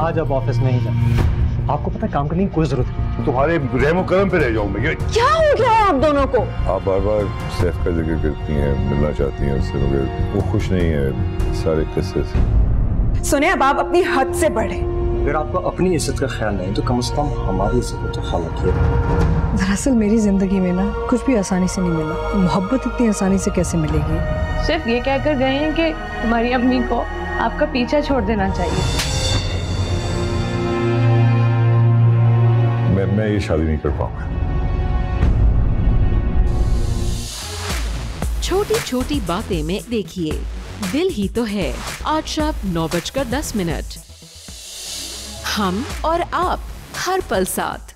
आज आप ऑफिस नहीं जाए। आपको पता है काम करने की कोई जरूरत नहीं। तुम्हारे रहमो करम पे रह जाऊं मैं। ये क्या हो गया है आप दोनों को? आप बार बार सैफ का जिक्र करती हैं, मिलना चाहती हैं उससे, मगर वो खुश नहीं है सारे किस्से से। सुने, अब आप अपनी हद से बढ़े। अगर आपको अपनी इज्जत का ख्याल नहीं तो कम से कम हमारी इज्जत का तो ख्याल रखिए। दरअसल मेरी जिंदगी में ना कुछ भी आसानी से नहीं मिला। मोहब्बत इतनी आसानी से कैसे मिलेगी? सिर्फ ये कहकर गए हैं कि तुम्हारी अम्मी को आपका पीछा छोड़ देना चाहिए। मैं ये शादी नहीं कर पाऊंगा। छोटी छोटी बातें में देखिए दिल ही तो है, आज शाम 9:10। हम और आप हर पल साथ।